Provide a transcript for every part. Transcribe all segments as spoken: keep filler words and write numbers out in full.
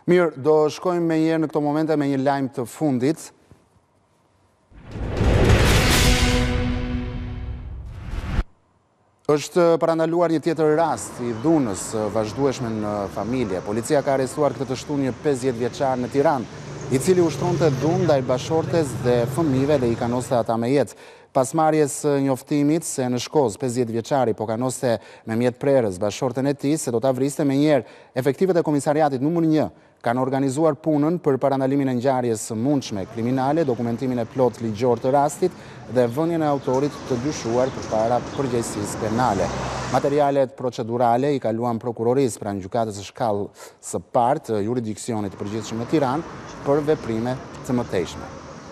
Mirë, do shkojmë me njerë në këto momente me një lajm të fundit. Është parandaluar një tjetër rast i dhunës vazhdueshme në familje. Policia ka arrestuar këtë të shtunë një pesëdhjetë vjeçar në Tiranë, i cili ushtronte dhunë ndaj bashortes dhe fëmijëve dhe i kanoste ata me jetë. Pas marrjes njoftimit se në Shkozë pesëdhjetë vjeçari po kanoste me mjet prerës bashorten e tij se do ta vriste me njerë, efektivet e komisariatit numër një kanë organizuar punën për parandalimin e ngjarjes së mundshme kriminale, dokumentimin e plot ligjor të rastit dhe vënien e autorit të dyshuar përpara përgjegjësisë penale. Materialet procedurale i kaluan prokurorisë pranë gjykatës së shkallës së parë të jurisdiksionit të përgjithshëm në Tiranë për veprime të mëtejshme.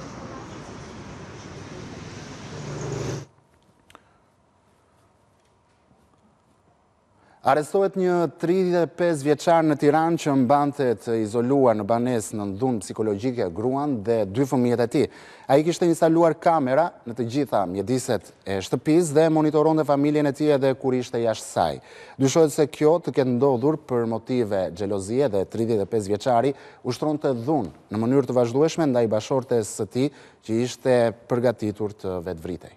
Arrestohet një tridhjetë e pesë vjeçar në Tiranë që mbante të izoluar në banesë në dhunë psikologjike gruan dhe dy fëmijët e tij. Ai kishte instaluar kamera në të gjitha mjediset e shtëpisë dhe monitoronte familjen e tij edhe kur ishte jashtë saj. Dyshohet se kjo të ketë ndodhur për motive xhelozie dhe tridhjetë e pesë vjeçari ushtronte dhunë në mënyrë të vazhdueshme ndaj bashortes së tij që ishte përgatitur të vetvritej.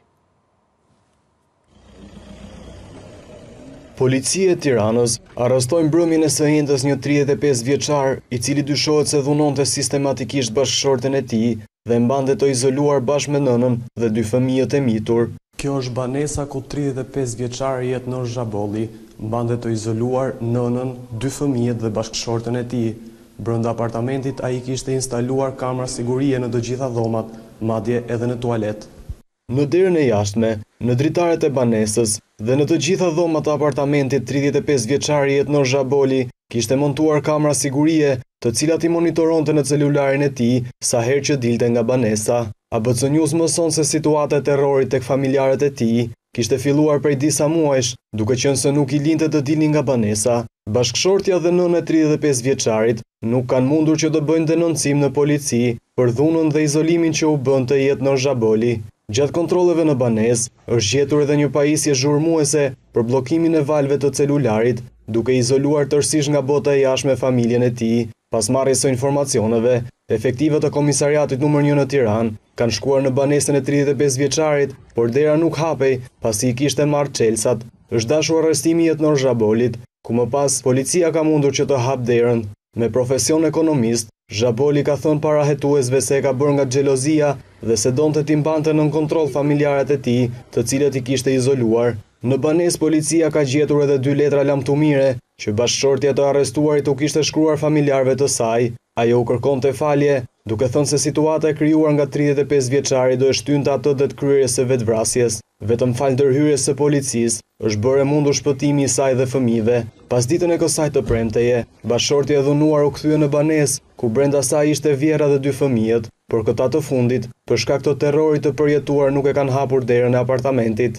Policia e Tiranës arrestoi mbrëmjen e së njëjtës një tridhjetë e pesë vjeçar, i cili dyshohet se dhunonte sistematikisht bashkëshorten e tij dhe mbante të izoluar bashkë me nënën dhe dy fëmijët e mitur. Kjo është banesa ku tridhjetë e pesë vjeçari jetë në Zhabolli, mbante të izoluar nënën, dy fëmijët dhe bashkëshorten e tij. Brenda apartamentit ai kishte instaluar kamera sigurie në të gjitha dhomat, madje edhe në tualet. Në derën e jashtme, në dritaret e banesës dhe në të gjitha dhomat e apartamentit tridhjetë e pesë vjeçari jetë në Zhaboli kishte montuar kamera sigurie, të cilat i monitoronte në celularin e tij sa herë që dilte nga banesa. A B C News mëson se situata e terrorit tek familjarët e tij kishte filluar prej disa muajsh, duke qenë se nuk i linte të dilnin nga banesa. Bashkëshortja dhe nëna e tridhjetë e pesë vjeçarit nuk kanë mundur që të bëjnë denoncim në polici për dhunën dhe izolimin që u bënte jetë në Zhaboli. Gjatë kontrolleve në banesë, është gjetur edhe një pajisje zhurmuese për bllokimin e valve të celularit, duke izoluar tërësisht nga bota e jashtme familjen e tij. Pas marrjes së informacioneve, efektivët e komisariatit numër një në Tiranë kanë shkuar në banesën e tridhjetë e pesë vjeçarit, por dera nuk hapej pasi i kishte marrë çelsat. Është dashur arrestimi i jetënor Zhabolit, ku më pas policia ka mundur që të hap derën. Me profesion ekonomist, Zhaboli ka thënë para hetuesve se e ka bërë nga xhelozia dhe se donte t'i mbante nën kontroll familjarët e tij, të cilët i kishte izoluar. Në banesë policia ka gjetur edhe dy letra lamtumire që bashkëshortja të arrestuarit u kishte shkruar familjarëve të saj. Ajo u kërkonte falje, duke thënë se situata e krijuar nga tridhjetë e pesë vjeçari do e shtynte atë det kryerjes së vetvrasjes. Vetëm fal ndërhyrjes së policisë është bërë mundur shpëtimi i saj dhe fëmijëve. Pas ditën e kësaj të premteje, bashkëshortja e dhunuar u kthye në banesë, ku brenda saj ishte vjera dhe dy fëmijët, por këta të fundit, për shkak të terrorit të përjetuar, nuk e kanë hapur derën e apartamentit.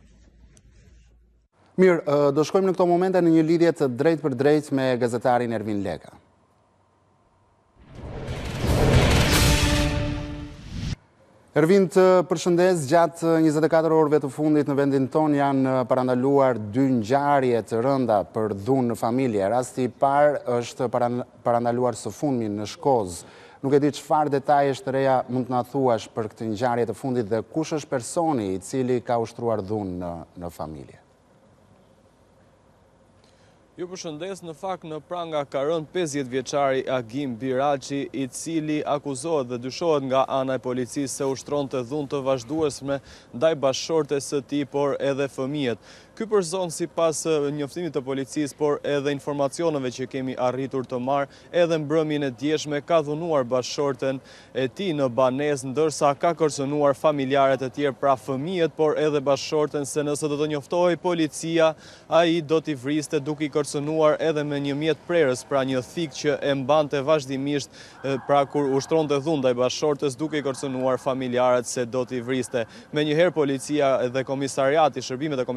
Mirë, do shkojmë në këto momente në një lidhje të drejt për drejt me gazetarin Ervin Leka. Ervin, të përshëndes, gjatë njëzet e katër orëve të fundit në vendin ton janë parandaluar dy ngjarje të rënda për dhunë në familje. Rasti i parë është parandaluar së fundmi në Shkozë. Nuk e di çfarë detaje të reja mund të na thuash për këtë ngjarje të fundit dhe kush është personi i cili ka ushtruar dhunë në, në familje? Ju përshëndes, në fakt në pranga ka rënë pesëdhjetë vjeçari Agim Biraçi, i cili akuzohet dhe dyshohet nga ana e policisë se ushtronte dhunë të vazhdueshme ndaj bashkëshortes së tij, por edhe fëmijët. Ky person, sipas njoftimit të policisë, por edhe informacioneve që kemi arritur të marr, edhe mbrëmjen e djeshme ka dhunuar bashkëshorten e tij në banesë, ndërsa ka kërcënuar familjarët e tjerë, pra fëmijët, por edhe bashkëshorten, se nëse do të njoftohej policia, ai do t'i vriste duke i kërcënuar edhe me një mjet prerës, pra një thik që e mbante vazhdimisht, pra kur ushtronte dhunë ndaj bashkëshortes, duke i kërcënuar familjarët se do t'i vriste. Menjëherë policia dhe komisariati, shërbimet e komisariatit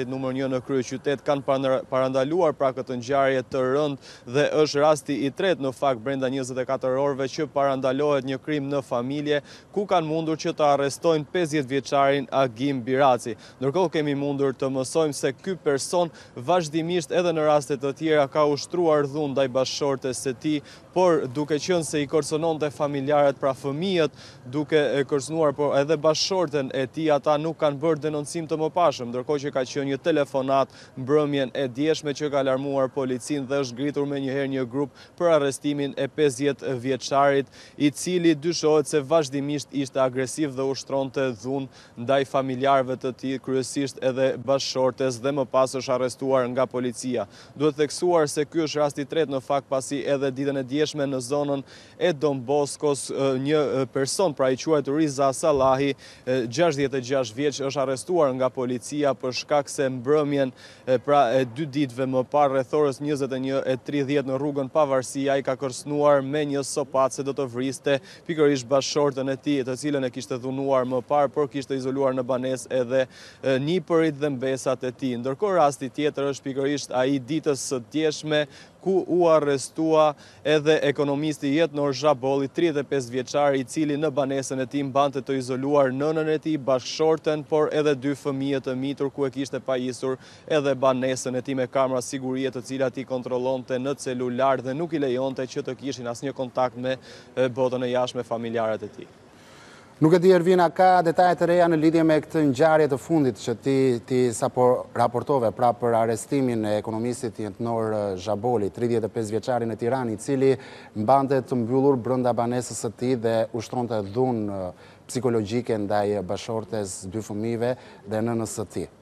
komitatit numër një në kryeqytet kanë parandaluar pra këtë ngjarje të rëndë dhe është rasti i tretë në fakt brenda njëzet e katër orëve që parandalohet një krim në familje ku kanë mundur që të arrestojnë pesëdhjetë vjeçarin Agim Biraci. Ndërkohë kemi mundur të mësojmë se ky person vazhdimisht edhe në raste të tjera ka ushtruar dhunë ndaj bashkëshortes së tij, por duke qenë se i kërcënonte familjarët pra fëmijët, duke kërcënuar por edhe bashkëshorten e tij, ata nuk kanë bërë denoncim të mëpashëm, ndërkohë që ka qenë një telefonat mbrëmjen e djeshme që ka alarmuar policinë dhe është ngritur menjëherë një grup për arrestimin e pesëdhjetë vjeçarit, i cili dyshohet se vazhdimisht ishte agresiv dhe ushtronte dhunë ndaj familjarëve të tij, kryesisht edhe bashkëshortes, dhe më pas është arrestuar nga policia. Duhet theksuar se ky është rasti i tretë në fakt, pasi edhe ditën e djeshme në zonën e Don Boskos një person, pra i quajtur Riza Salahi, gjashtëdhjetë e gjashtë vjeç, është arrestuar nga policia për shkak se mbrëmjen pra e dy ditëve më parë rreth orës njëzet e një e tridhjetë në rrugën Pavarësia ai ka kërcënuar me një sopatë se do të vriste pikërisht bashkëshorten e tij, të cilën e kishte dhunuar më parë, por kishte izoluar në banesë edhe nipërit dhe mbesat e tij. Ndërkohë rasti tjetër është pikërisht ai ditës së djeshme ku u arrestua edhe ekonomisti Jetnor Zhabolli, tridhjetë e pesë vjeçar, i cili në banesën e tij mbante të izoluar nënën e tij, bashkëshorten, por edhe dy fëmijë të mitur, ku e kishte pajisur edhe banesën e tij me kamera sigurie, të cilat i kontrollonte në celular dhe nuk i lejonte që të kishin asnjë kontakt me botën e jashtme familjarët e tij. Nuk e di Ervina, ka detajet të reja në lidhje me këtë ngjarje të fundit që ti, ti sapo raportove pra për arrestimin e ekonomistit Jetnor Zhabolli, tridhjetë e pesë vjeçarin e Tiranë, i cili mbante të mbyllur brenda banesës së tij dhe ushtronte dhunë psikologjike ndaj bashkëshortes, dy fëmijëve dhe nënës së tij.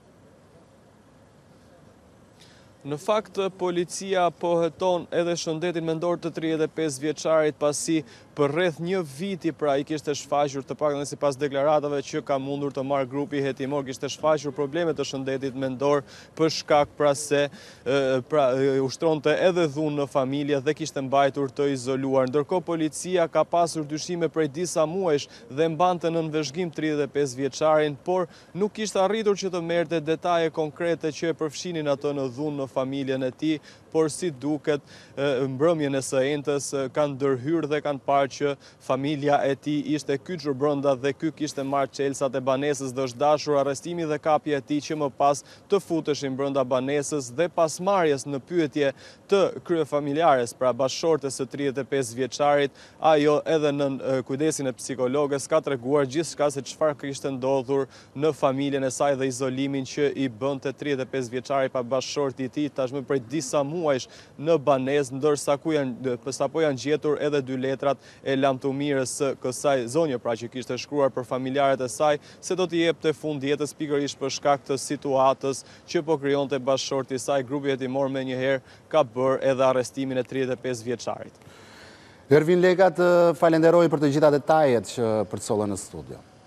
Në fakt, policia po heton edhe shëndetin mendor të tridhjetë e pesë vjeçarit, pasi për rreth një viti pra i kishte shfaqur, të paktën sipas deklaratave që ka mundur të marrë grupi hetimor, kishte shfaqur probleme të shëndetit mendor për shkak pra se pra ushtronte edhe dhunë në familje dhe kishte mbajtur të izoluar. Ndërkohë policia ka pasur dyshime prej disa muajsh dhe mbante në nënveshgim tridhjetë e pesë vjeçarin, por nuk kishte arritur që të merrte detaje konkrete që e përfshinin atë në dhunë në familjen e tij, por si duket mbrëmjen e së entës kanë ndërhyrë dhe kanë parë që familja e tij ishte kyçur brenda dhe ky kishte marrë çelsat e banesës dhe është dashur arrestimi dhe kapja e tij që më pas të futeshin brenda banesës dhe pas marrjes në pyetje të kryefamiljares, pra bashkëshortes së tridhjetë e pesë vjeçarit, ajo edhe në kujdesin e psikologës ka treguar gjithçka se çfarë kishte ndodhur në familjen e saj dhe izolimin që i bënte tridhjetë e pesë vjeçari pa bashkëshorti i tij tashmë prej disa muajsh në banesë, ndërsa ku janë sapo janë gjetur edhe dy letrat e lamtumirës së kësaj zonje, pra që kishte shkruar për familjarët e saj se do t'i jepte fund jetës pikërisht për shkak të situatës që po krijonte bashkëshorti i saj. Grupi hetimor menjëherë ka bërë edhe arrestimin e tridhjetë e pesë vjeçarit. Ervin Lega, të falenderoj për të gjitha detajet që përcollën në studio.